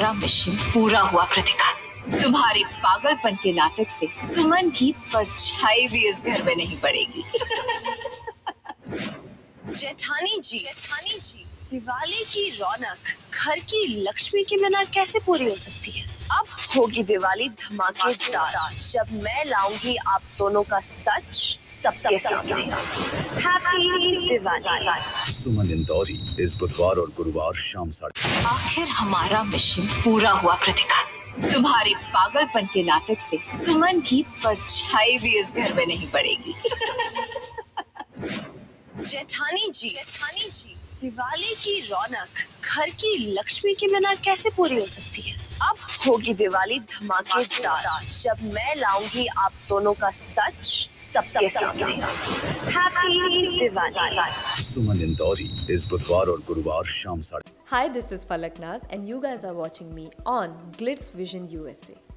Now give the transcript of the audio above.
हमारा मिशन पूरा हुआ कृतिका। तुम्हारे पागलपन के नाटक से सुमन की परछाई भी इस घर में नहीं पड़ेगी। जेठानी जी, दिवाली की रौनक घर की लक्ष्मी के बिना कैसे पूरी हो सकती है? अब होगी दिवाली धमाकेदार जब मैं लाऊंगी आप दोनों का सच सबके सामने। हैप्पी दिवाली। सुमन इंदौरी इस बुधवार और गुरुवार शाम 8:30। आखिर हमारा मिशन पूरा हुआ कृतिका। तुम्हारे पागलपन के नाटक से सुमन की परछाई भी इस घर में नहीं पड़ेगी। जेठानी जी, दिवाली की रौनक घर की लक्ष्मी के बिना कैसे पूरी हो सकती है? अब होगी दिवाली धमाकेदार जब मैं लाऊंगी आप दोनों का सच सबके सामने। हैप्पी दिवाली। सुमन इंदौरी इस बुधवार और गुरुवार शाम 8:30। Hi, this is Falak Naz and you guys are watching me on Glitz Vision USA.